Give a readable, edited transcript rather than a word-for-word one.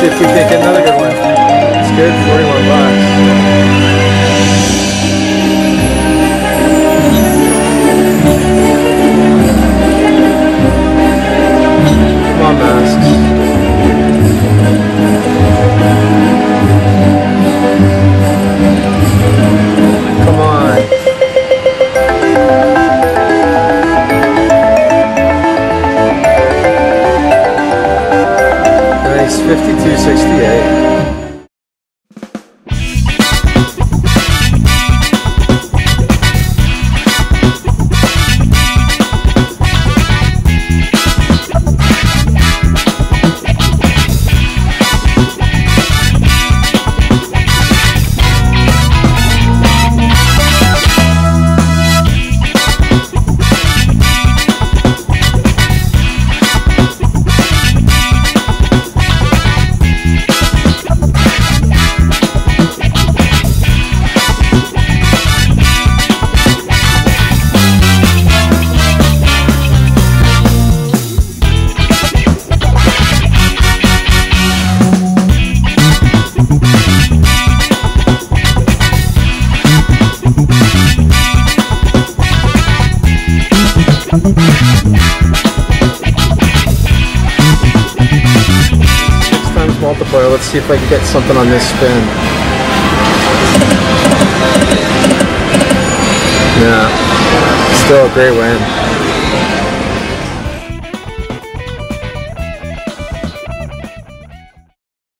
see if we can get another good one. It's good, 41 bucks. Come on, masks. Come on. Nice, 52.68. Multiplier. Let's see if I can get something on this spin. Yeah, still a great win.